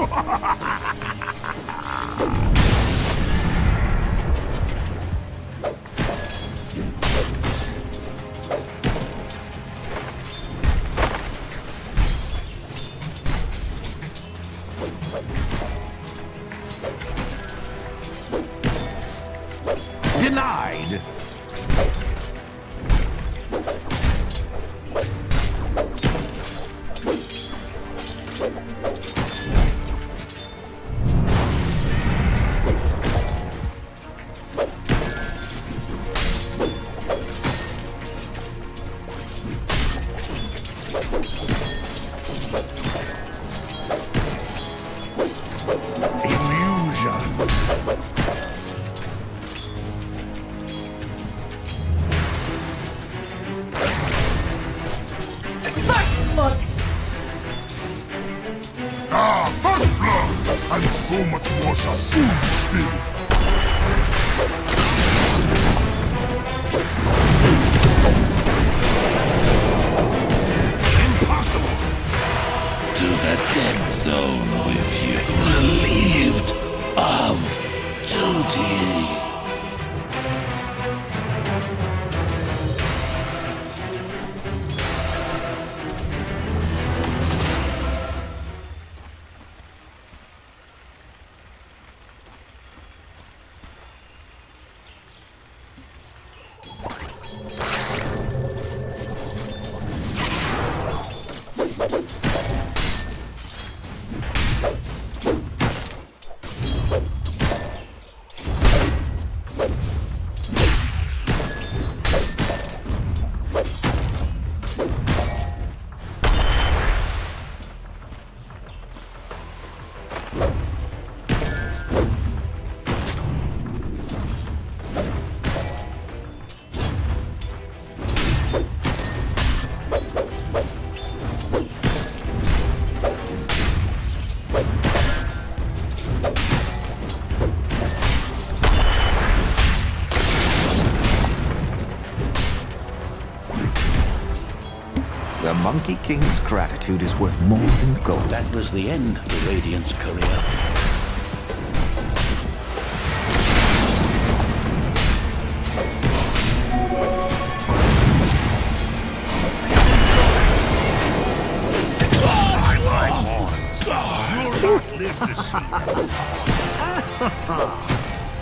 Denied! And so much more shall soon spill. Impossible! To the dead zone with you, relieved of duty. The Monkey King's gratitude is worth more than gold. That was the end of the Radiant's career. Live to see it.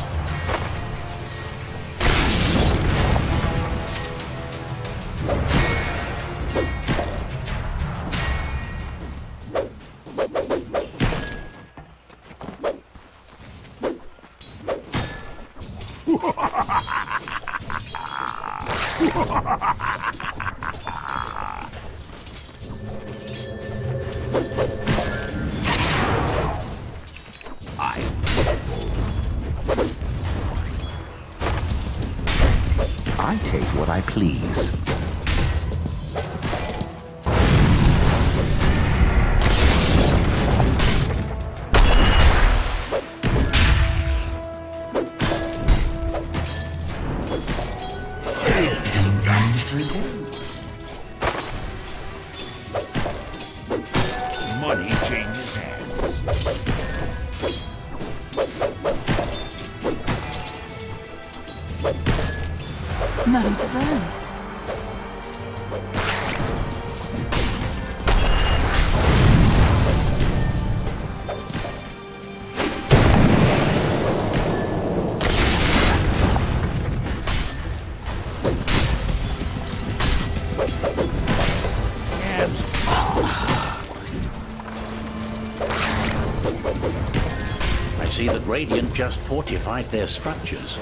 I take what I please. Money changes hands. Money to burn. I see that Radiant just fortified their structures.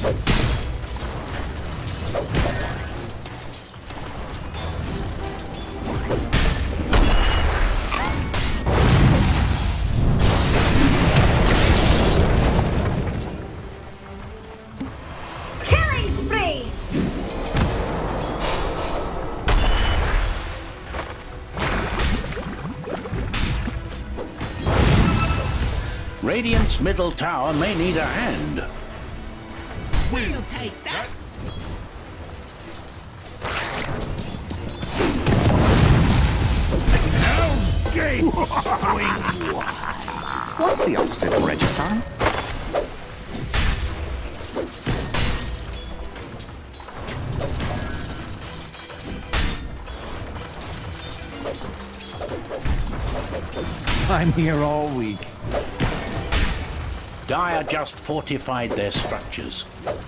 Killing spree! Radiant's middle tower may need a hand. We'll take that. Hell's Gates swing wide. What's the opposite of regicide? I'm here all week. Dire just fortified their structures.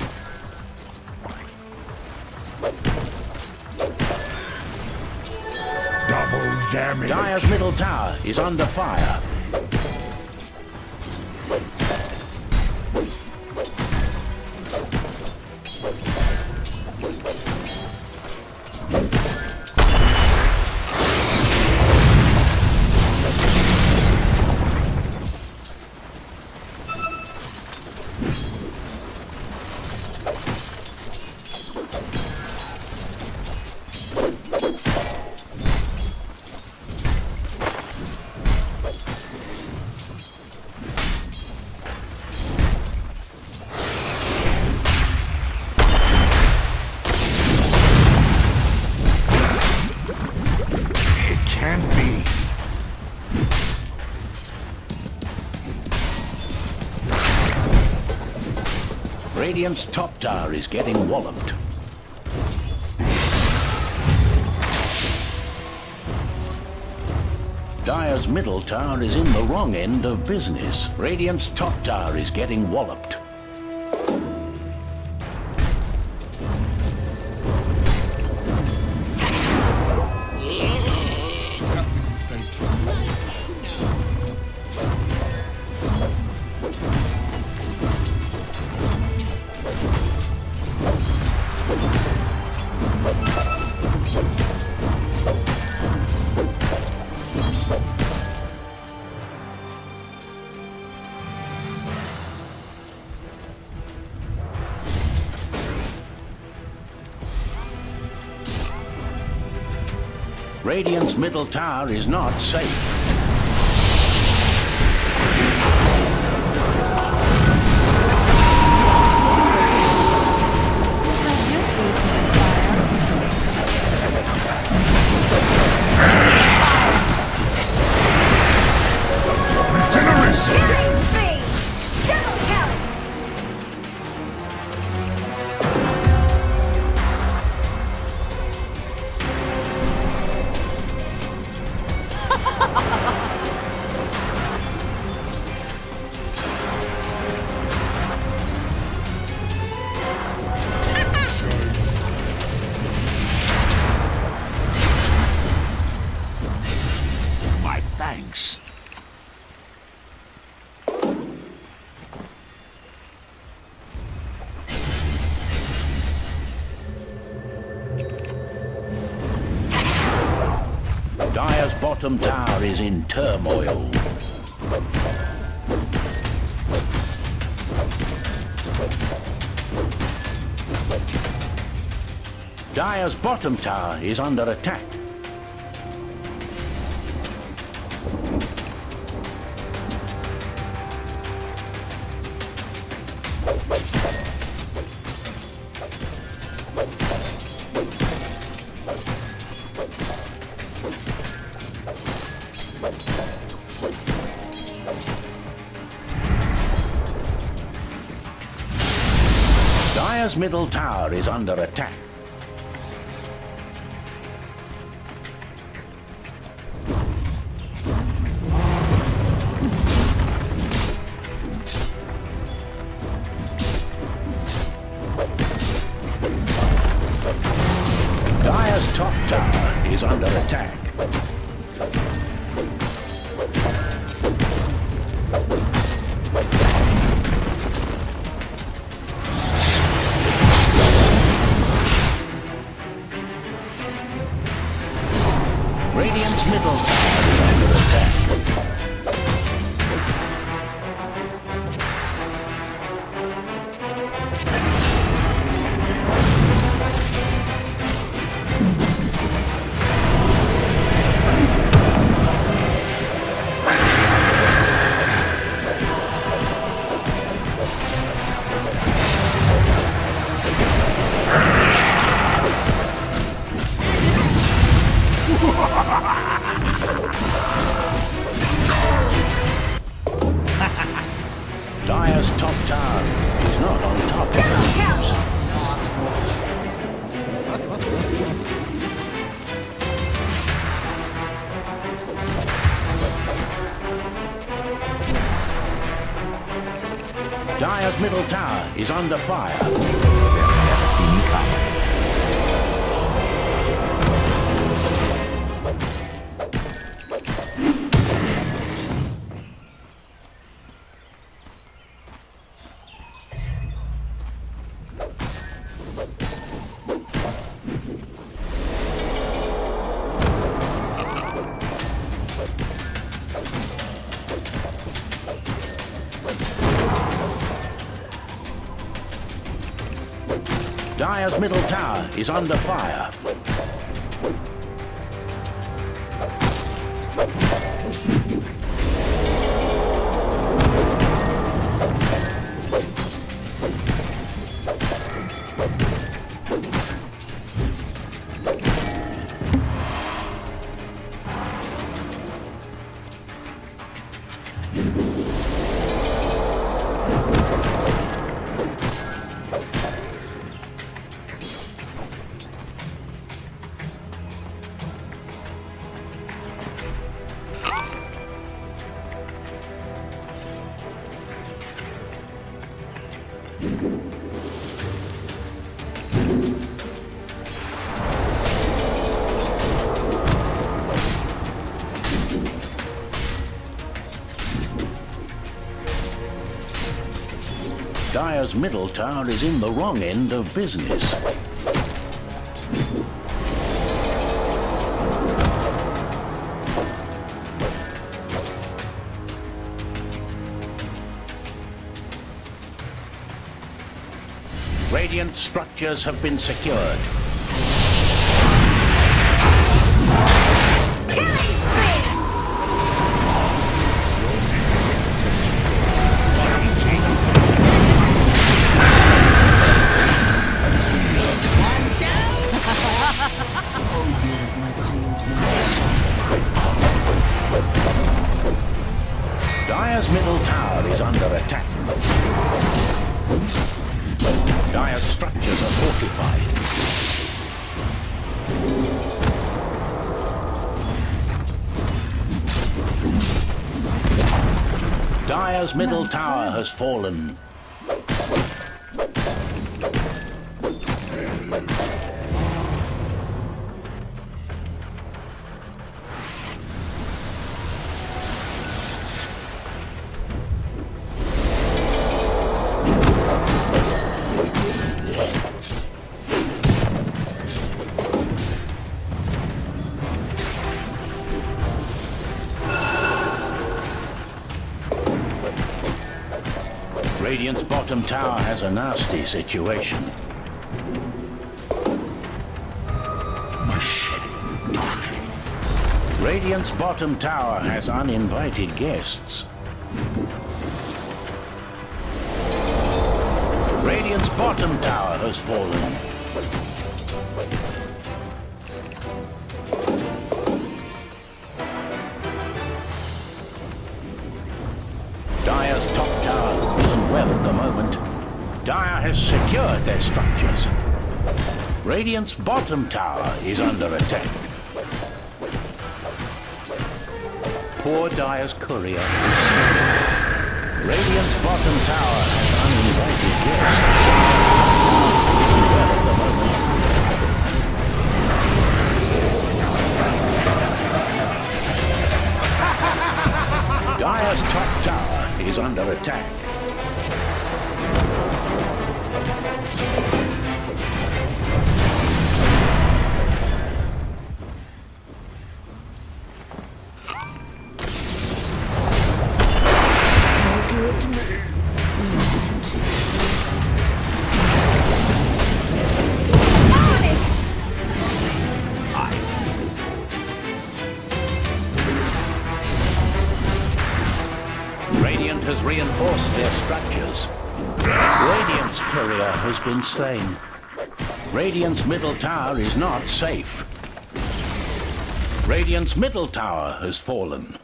Double damage. Dire's middle tower is under fire. Radiant's top tower is getting walloped. Dire's middle tower is in the wrong end of business. Radiant's top tower is getting walloped. Radiant's middle tower is not safe. Killing spree! Double kill! My thanks. Dire's bottom tower is in turmoil. Dire's bottom tower is under attack. Dire's middle tower is under attack. Dire's top tower is under attack. Radiant's middle tower is under attack. Dire's top tower is not on top of the heaps. Dire's middle tower is under fire. They'll never see me coming. Dire's middle tower is under fire. Dire's middle tower is in the wrong end of business. Radiant structures have been secured. Dire's middle tower is under attack. Dire's structures are fortified. Dire's middle tower has fallen. Radiant's bottom tower has a nasty situation. Radiant's bottom tower has uninvited guests. Radiant's bottom tower has fallen. Dire's top tower isn't well at the moment. Dire has secured their structures. Radiant's bottom tower is under attack. Poor Dire's courier. Radiant's bottom tower has uninvited guests. Well at the moment. Dire's top tower is under attack. been slain. Radiant's middle tower is not safe. Radiant's middle tower has fallen.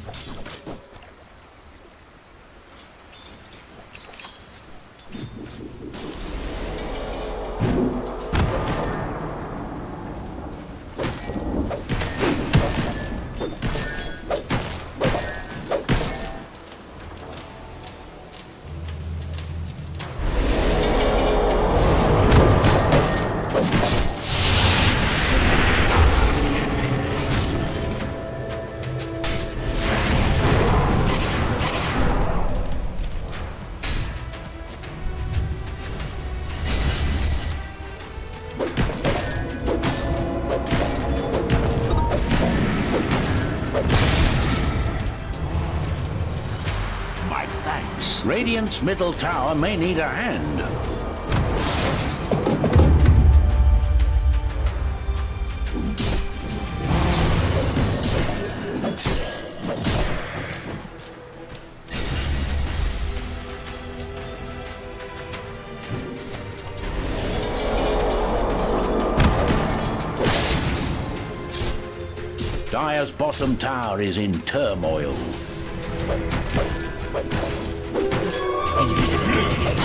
Radiant's middle tower may need a hand. Dire's bottom tower is in turmoil. Invisibility.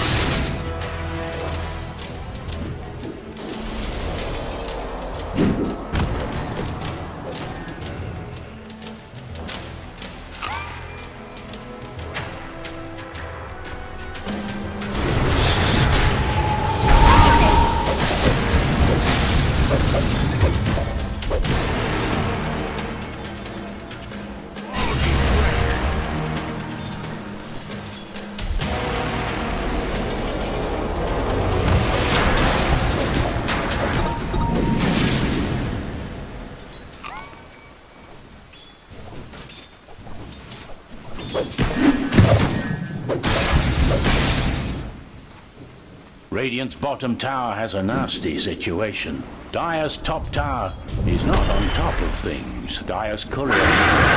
Radiant's bottom tower has a nasty situation. Dire's top tower is not on top of things. Dire's courier is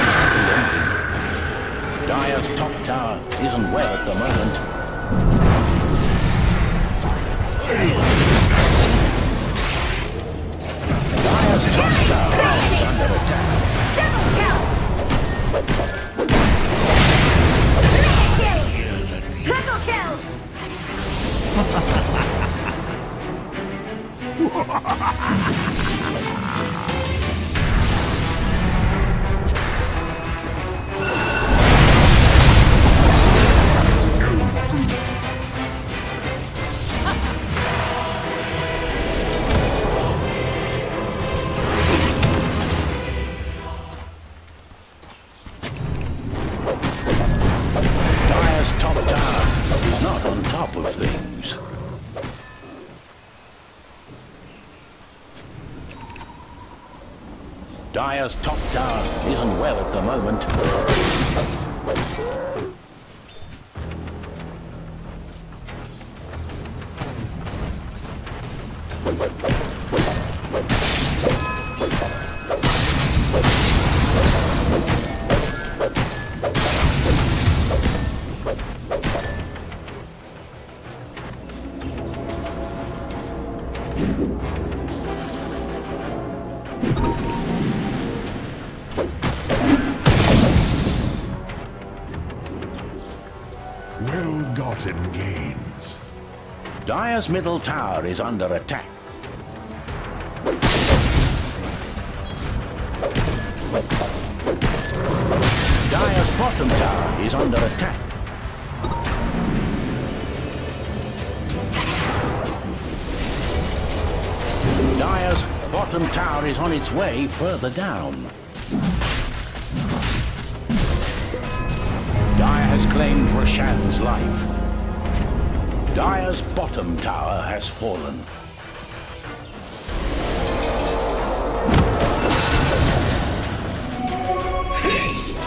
Dire's top tower isn't well at the moment. Dire's top tower is under attack. Double kill! Triple kill! Dire's top tower is not on top of things. Dire's top tower isn't well at the moment. Well-gotten gains. Dire's middle tower is under attack. Dire's bottom tower is under attack. Dire's bottom tower is on its way further down. Dire has claimed Roshan's life. Dire's bottom tower has fallen. Haste.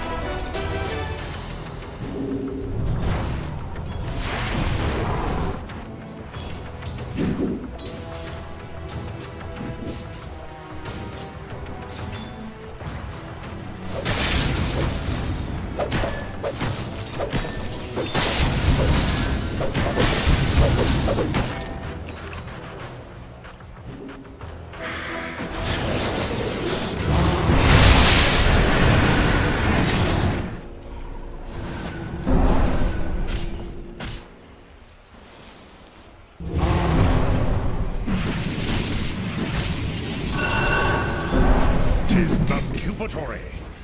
lavatory.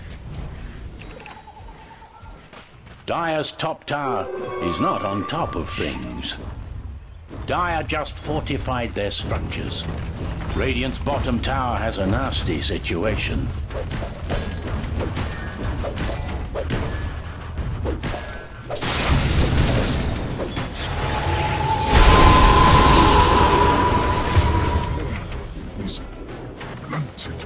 Dire's top tower is not on top of things. Dire just fortified their structures. Radiant's bottom tower has a nasty situation. He's blunted.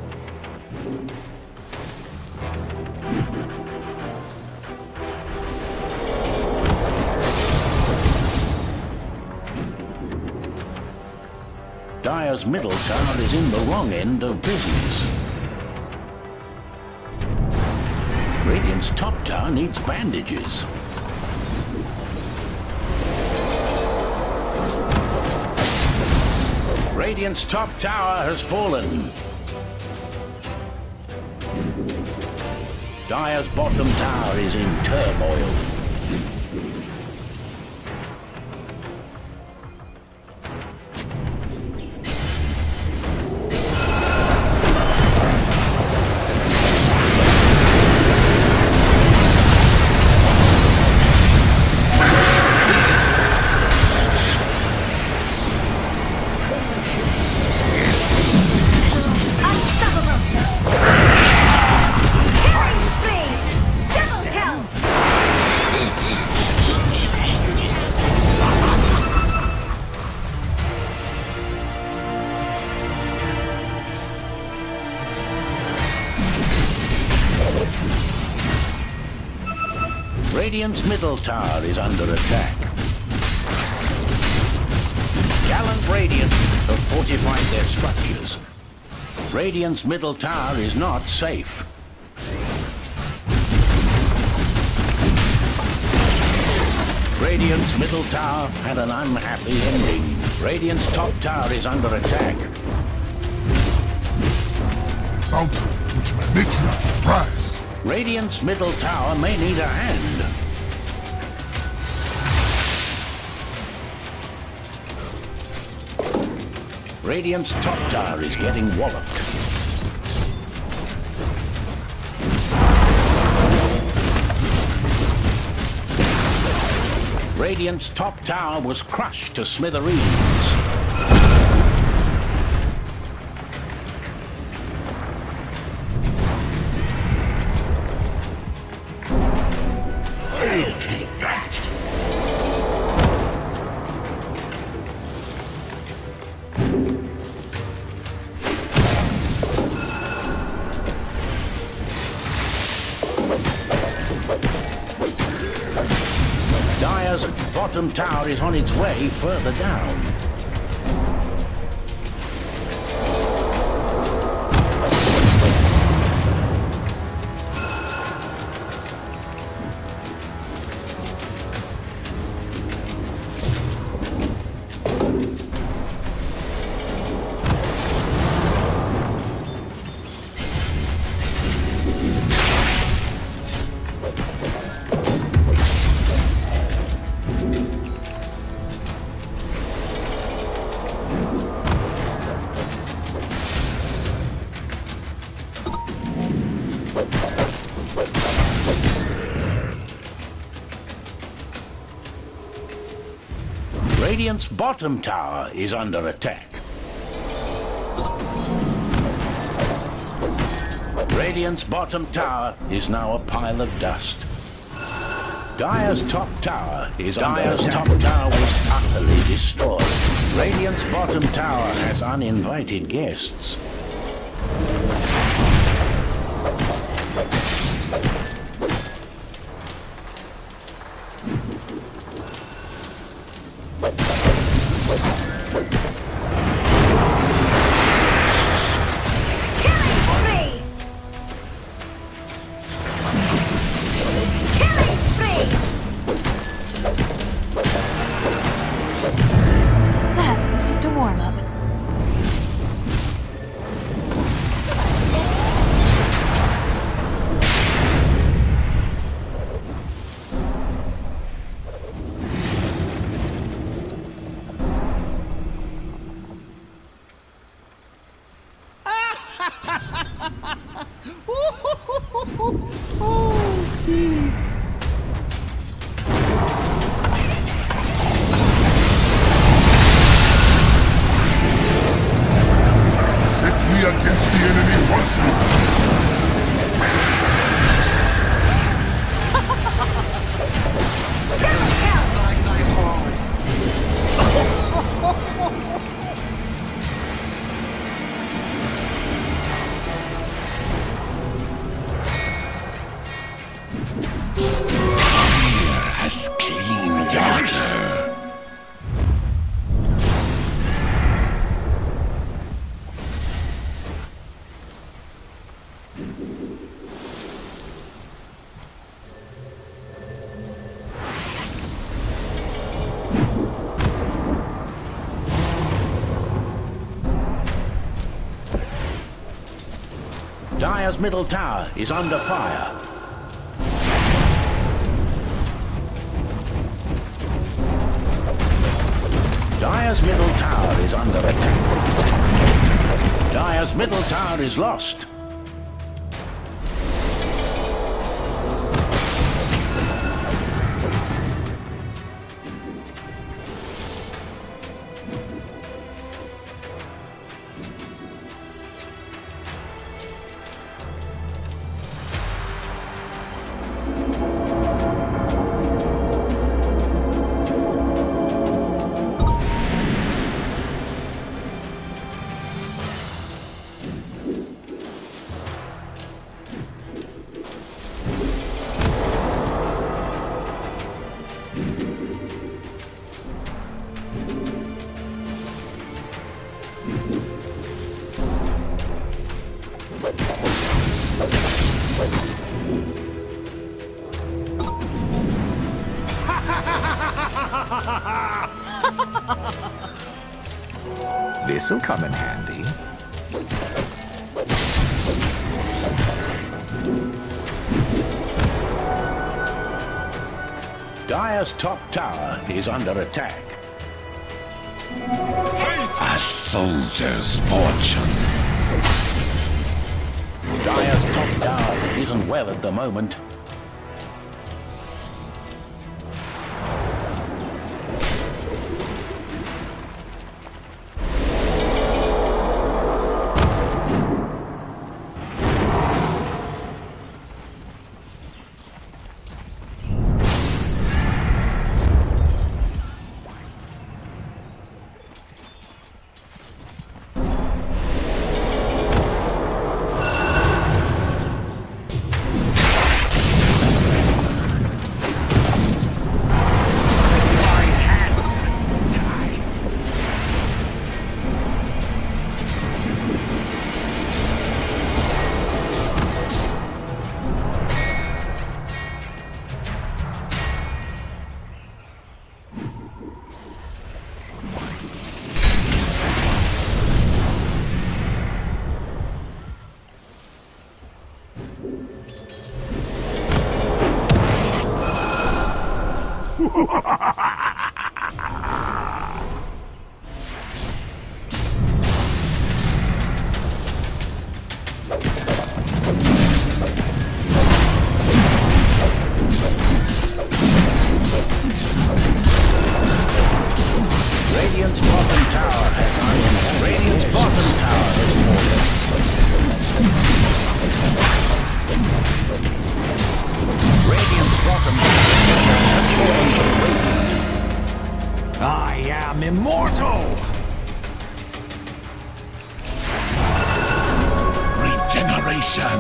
Dire's middle tower is in the wrong end of business. Radiant's top tower needs bandages. Radiant's top tower has fallen. Dire's bottom tower is in turmoil. Radiant's middle tower is under attack. Gallant Radiant have fortified their structures. Radiant's middle tower is not safe. Radiant's middle tower had an unhappy ending. Radiant's top tower is under attack. Bounty, which may make you a prize. Radiant's middle tower may need a hand. Radiant's top tower is getting walloped. Radiant's top tower was crushed to smithereens. I'll take that. Dire's bottom tower is on its way further down. Radiant's bottom tower is under attack. Radiant's bottom tower is now a pile of dust. Dire's top tower is Dire's top tower was utterly destroyed. Radiant's bottom tower has uninvited guests. That was just a warm-up. Dire's middle tower is under fire. Dire's middle tower is under attack. Dire's middle tower is lost. This'll come in handy. Dire's top tower is under attack. A soldier's fortune. Dire's top tower isn't well at the moment. Radiant's bottom tower has iron. Radiant's bottom tower has fallen. Radiant's bottom tower has fallen to Radiant. I am immortal! Regeneration.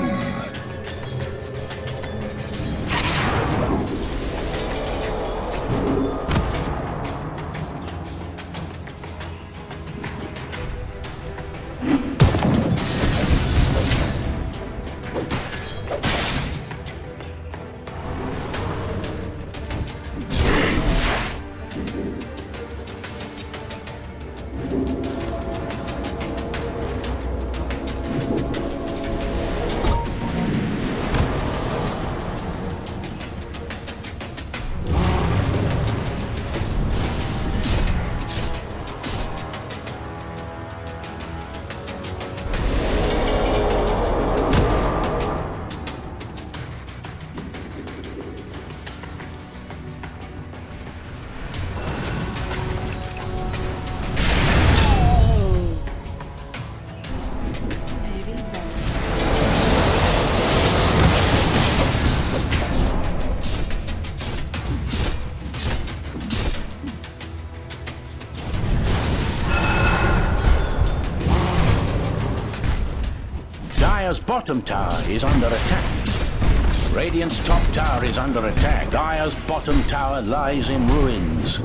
Dire's bottom tower is under attack. Radiant's top tower is under attack. Dire's bottom tower lies in ruins.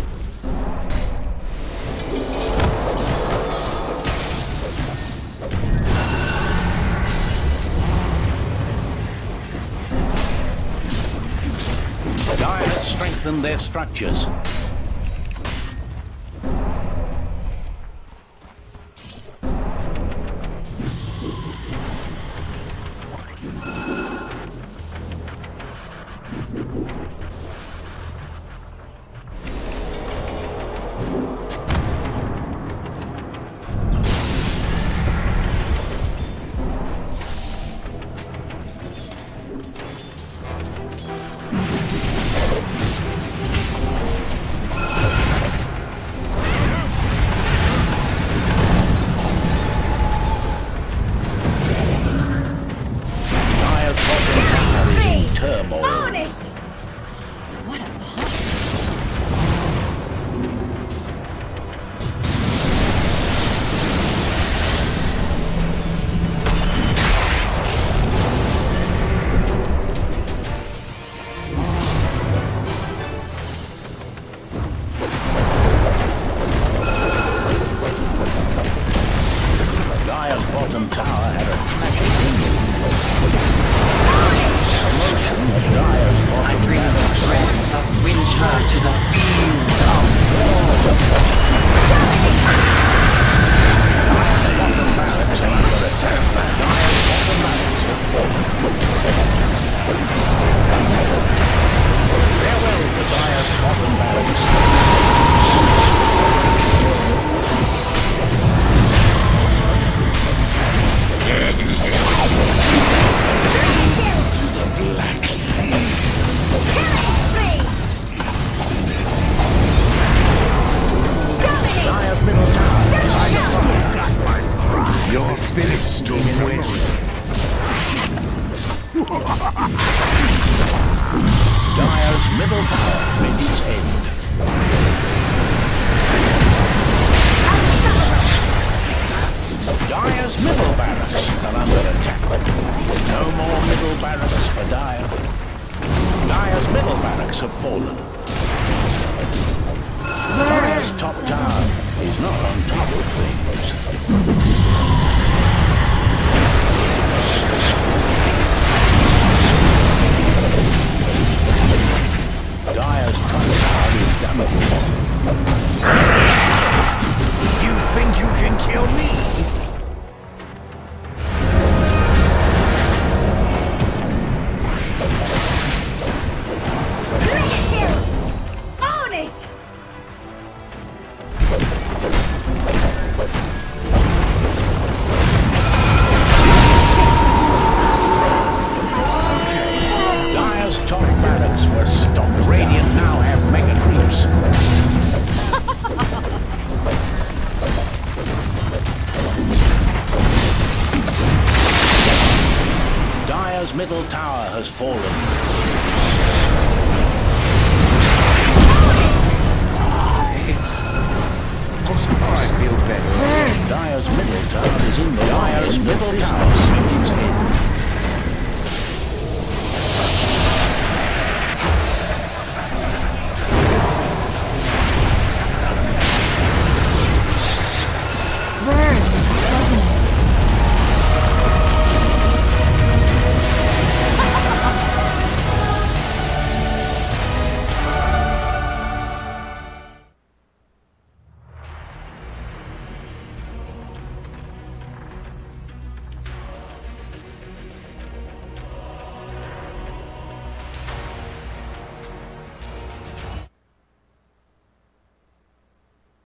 Dire has strengthened their structures. Finish to memory. Dire's middle tower meets its end. Dire's middle barracks are under attack. No more middle barracks for Dire. Dire's middle barracks have fallen. Dire's top tower is not on top of things. Dire's top tower is damaged. You think you can kill me? Own it! Dire's top barracks were stopped. Radiant now have mega creeps. Dire's middle tower has fallen. I feel better. Dire's middle tower is in the Dire's middle tower.